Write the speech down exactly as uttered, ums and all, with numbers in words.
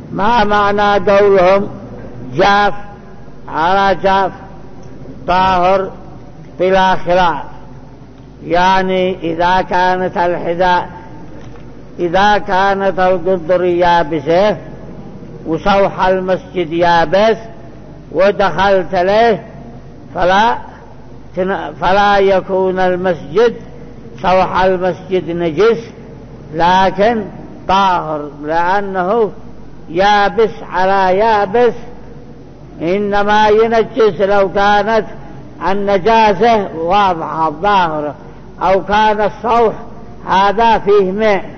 ما معنى قولهم جاف على جاف طاهر بلا خلاف؟ يعني إذا كانت الحذاء إذا كانت القدر يابسة وسوح المسجد يابس ودخلت له فلا فلا يكون المسجد سوح المسجد نجس لكن طاهر، لأنه يابس على يابس، إنما ينجس لو كانت النجاسة واضحة ظاهرة أو كان الصوح هذا فيه ماء.